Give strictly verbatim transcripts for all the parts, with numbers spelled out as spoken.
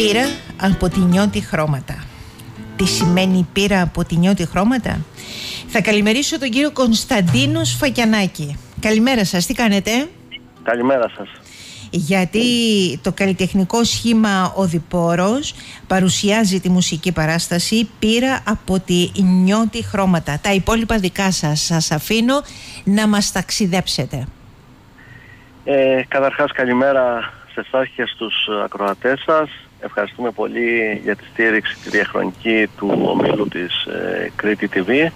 Πήρα από τη νιώτη χρώματα. Τι σημαίνει πήρα από τη νιώτη χρώματα? Θα καλημερίσω τον κύριο Κωνσταντίνο Σφακιανάκη. Καλημέρα σας, τι κάνετε? Καλημέρα σας. Γιατί το καλλιτεχνικό σχήμα Οδυπόρος παρουσιάζει τη μουσική παράσταση «Πήρα από τη νιώτη χρώματα». Τα υπόλοιπα δικά σας, σας αφήνω να μας ταξιδέψετε. Ε, καταρχάς καλημέρα σε εσάς και στους ακροατές σας. Ευχαριστούμε πολύ για τη στήριξη τη διαχρονική του ομίλου της ε, Κρήτη τι βι.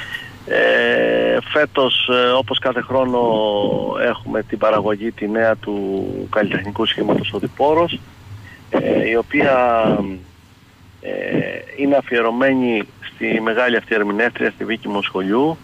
Ε, φέτος, ε, όπως κάθε χρόνο, έχουμε την παραγωγή τη νέα του καλλιτεχνικού σχήματος Οδυπόρος, ε, η οποία ε, είναι αφιερωμένη στη μεγάλη αυτή ερμηνεύτρια, στη Βίκη Μοσχολιού,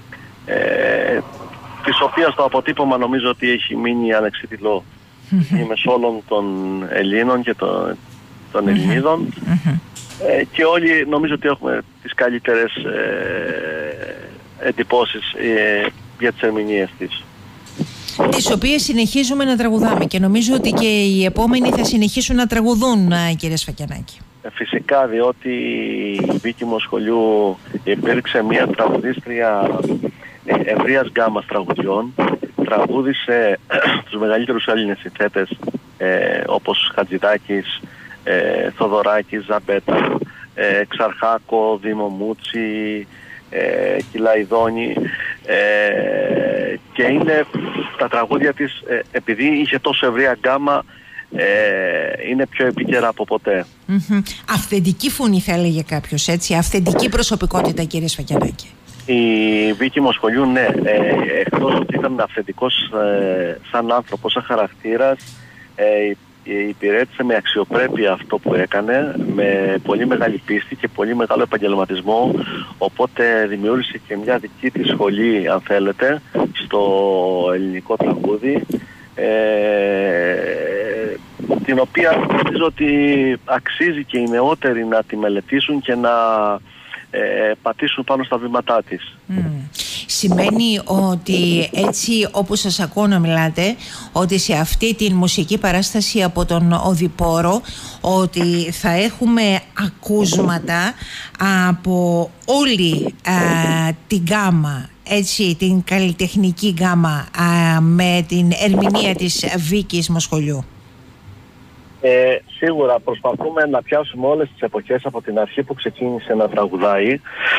ε, της οποίας το αποτύπωμα νομίζω ότι έχει μείνει ανεξίτηλο είμαι σε όλων των Ελλήνων και των, των Ελληνίδων, ε, και όλοι νομίζω ότι έχουμε τις καλύτερες ε, εντυπώσεις ε, για τις ερμηνείες της. Τις οποίες συνεχίζουμε να τραγουδάμε και νομίζω ότι και οι επόμενοι θα συνεχίσουν να τραγουδούν, κύριε Σφακιανάκη. Ε, φυσικά, διότι η Βίκη Μοσχολιού υπήρξε μια τραγουδίστρια ε, ευρείας γκάμας τραγουδιών. Τραγούδισε τους μεγαλύτερους Έλληνες συνθέτες ε, όπως Χατζηδάκης, ε, Θοδωράκης, Ζαμπέτα, ε, Ξαρχάκο, Δήμο Μούτσι, ε, Κυλαϊδόνη, ε, και είναι τα τραγούδια της, ε, επειδή είχε τόσο ευρεία γκάμα, ε, είναι πιο επίκαιρα από ποτέ. Mm-hmm. Αυθεντική φωνή θα έλεγε κάποιος, έτσι, αυθεντική προσωπικότητα, κύριε Σφακιανάκη. Η Βίκη Μοσχολιού, ναι, ε, εκτός ότι ήταν αυθεντικός ε, σαν άνθρωπος, σαν χαρακτήρας, ε, υπηρέτησε με αξιοπρέπεια αυτό που έκανε, με πολύ μεγάλη πίστη και πολύ μεγάλο επαγγελματισμό, οπότε δημιούργησε και μια δική της σχολή, αν θέλετε, στο ελληνικό τραγούδι, ε, την οποία νομίζω ότι αξίζει και οι νεότεροι να τη μελετήσουν και να Ε, πατήσουν πάνω στα βήματά της. Mm. Σημαίνει ότι έτσι όπως σας ακούω να μιλάτε, ότι σε αυτή την μουσική παράσταση από τον Οδυπόρο, ότι θα έχουμε ακούσματα από όλη α, την γκάμα, έτσι, την καλλιτεχνική γκάμα, α, με την ερμηνεία της Βίκης Μοσχολιού. Ε, σίγουρα προσπαθούμε να πιάσουμε όλες τις εποχές από την αρχή που ξεκίνησε να τραγουδάει,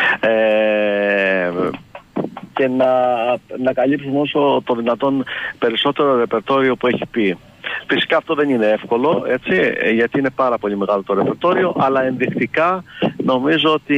ε, και να, να καλύψουμε όσο το δυνατόν περισσότερο ρεπερτόριο που έχει πει. Φυσικά αυτό δεν είναι εύκολο, έτσι, γιατί είναι πάρα πολύ μεγάλο το ρεπερτόριο, αλλά ενδεικτικά νομίζω ότι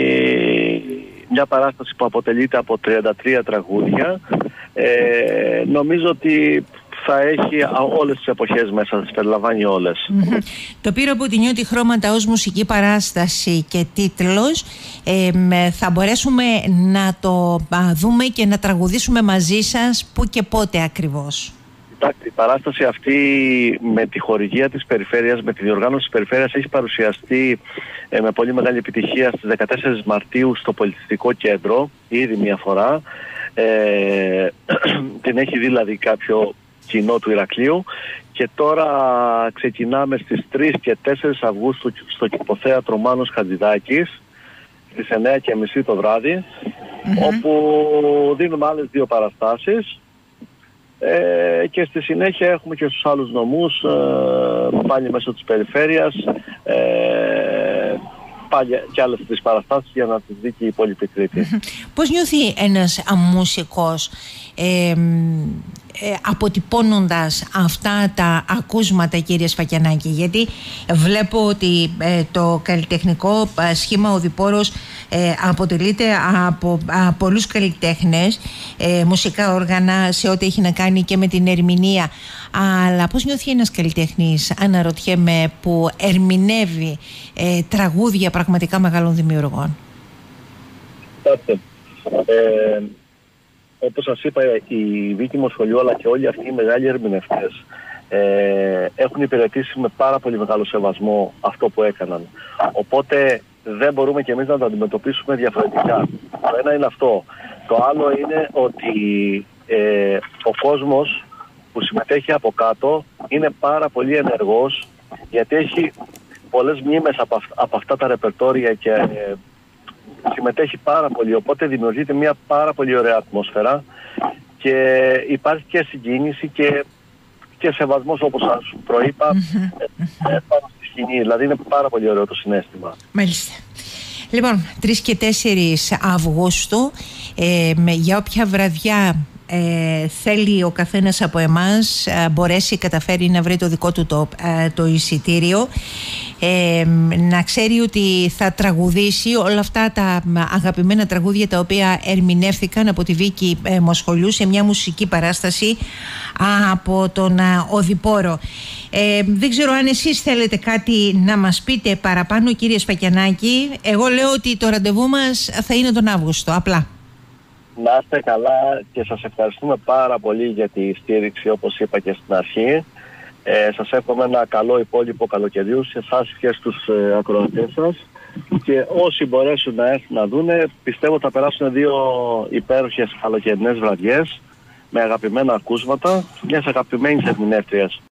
μια παράσταση που αποτελείται από τριάντα τρία τραγούδια, ε, νομίζω ότι θα έχει όλες τις εποχές μέσα, θα τις περιλαμβάνει όλες. Mm-hmm. Το πήρα από τη νιώτη χρώματα ως μουσική παράσταση και τίτλος. Ε, θα μπορέσουμε να το α, δούμε και να τραγουδήσουμε μαζί σας πού και πότε ακριβώς? Κοιτάξτε, η παράσταση αυτή με τη χορηγία της Περιφέρειας, με τη διοργάνωση της Περιφέρειας, έχει παρουσιαστεί ε, με πολύ μεγάλη επιτυχία στις δεκατέσσερις Μαρτίου στο Πολιτιστικό Κέντρο, ήδη μία φορά. Ε, την έχει δει δηλαδή κάποιο κοινό του Ηρακλείου, και τώρα ξεκινάμε στις τρεις και τέσσερις Αυγούστου στο Κηποθέατρο Μάνος Χατζηδάκης στις εννιά και μισή το βράδυ, mm-hmm. όπου δίνουμε άλλες δύο παραστάσεις, ε, και στη συνέχεια έχουμε και στους άλλους νομούς, ε, πάλι μέσω της Περιφέρειας, ε, πάλι και άλλες τρεις παραστάσεις για να τις δει και η υπόλοιπη Κρήτη. Πώς νιώθει ένας μουσικός ε, ε, αποτυπώνοντας αυτά τα ακούσματα, κύριε Σφακιανάκη? Γιατί βλέπω ότι ε, το καλλιτεχνικό σχήμα Οδυπόρος ε, αποτελείται από α, πολλούς καλλιτέχνες, ε, μουσικά όργανα, σε ό,τι έχει να κάνει και με την ερμηνεία. Αλλά πώς νιώθει ένας καλλιτέχνης, αναρωτιέμαι, που ερμηνεύει ε, τραγούδια πραγματικά μεγάλων δημιουργών? Ε, όπως σας είπα, η Βίκη Μοσχολιού αλλά και όλοι αυτοί οι μεγάλοι ερμηνευτές ε, έχουν υπηρετήσει με πάρα πολύ μεγάλο σεβασμό αυτό που έκαναν. Οπότε δεν μπορούμε και εμείς να το αντιμετωπίσουμε διαφορετικά. Το ένα είναι αυτό. Το άλλο είναι ότι ε, ο κόσμος που συμμετέχει από κάτω είναι πάρα πολύ ενεργός, γιατί έχει πολλές μνήμες από, αυ, από αυτά τα ρεπερτόρια και ε, συμμετέχει πάρα πολύ, οπότε δημιουργείται μια πάρα πολύ ωραία ατμόσφαιρα και υπάρχει και συγκίνηση και, και σεβασμός, όπως σας προείπα, ε, ε, πάνω στη σκηνή. Δηλαδή είναι πάρα πολύ ωραίο το συναίσθημα. Μάλιστα. Λοιπόν, τρεις και τέσσερις Αυγούστου, ε, με, για όποια βραδιά ε, θέλει ο καθένας από εμάς ε, μπορέσει, καταφέρει να βρει το δικό του το, ε, το εισιτήριο, ε, να ξέρει ότι θα τραγουδήσει όλα αυτά τα αγαπημένα τραγούδια τα οποία ερμηνεύθηκαν από τη Βίκη ε, Μοσχολιού σε μια μουσική παράσταση από τον ε, Οδυπόρο. Ε, δεν ξέρω αν εσείς θέλετε κάτι να μας πείτε παραπάνω, κύριε Σφακιανάκη. Εγώ λέω ότι το ραντεβού μας θα είναι τον Αύγουστο, απλά. Να είστε καλά και σας ευχαριστούμε πάρα πολύ για τη στήριξη, όπως είπα και στην αρχή. Ε, σας εύχομαι ένα καλό υπόλοιπο καλοκαιριού σε εσάς και στους ε, ακροατές σας. Και όσοι μπορέσουν να έρθουν να δούνε, πιστεύω θα περάσουν δύο υπέροχες καλοκαιρινές βραδιές με αγαπημένα ακούσματα μιας αγαπημένης ερμηνεύτριας.